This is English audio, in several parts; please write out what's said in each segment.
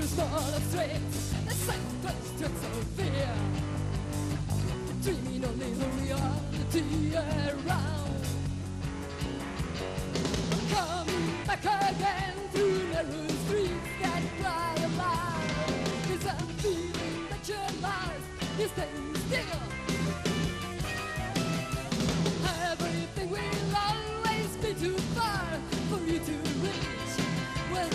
smaller streets, the silent streets of fear, dreaming only the reality around. I'm coming back again through narrow streets that cry aloud, 'cause I'm feeling that your life is staying still. Everything will always be too far for you to reach. When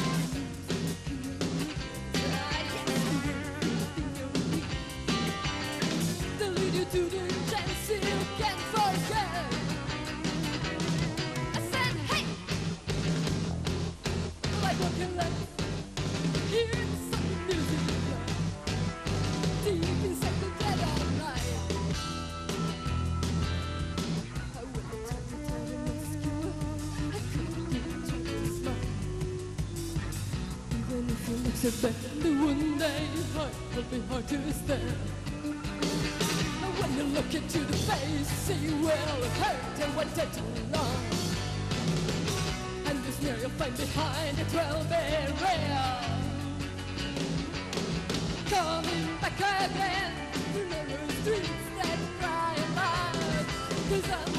to the chance you can't forget. I said, hey, like walking left, hear some music deep inside the dead of night. I went to try to tell you obscure, I couldn't even try to smile. Even if you look so bad, one day heart will be hard to stand. When you look into the face, you will hurt and won't take too long. And the snare you'll find behind it will be real. Coming back again through narrow streets that cry aloud, 'cause I'm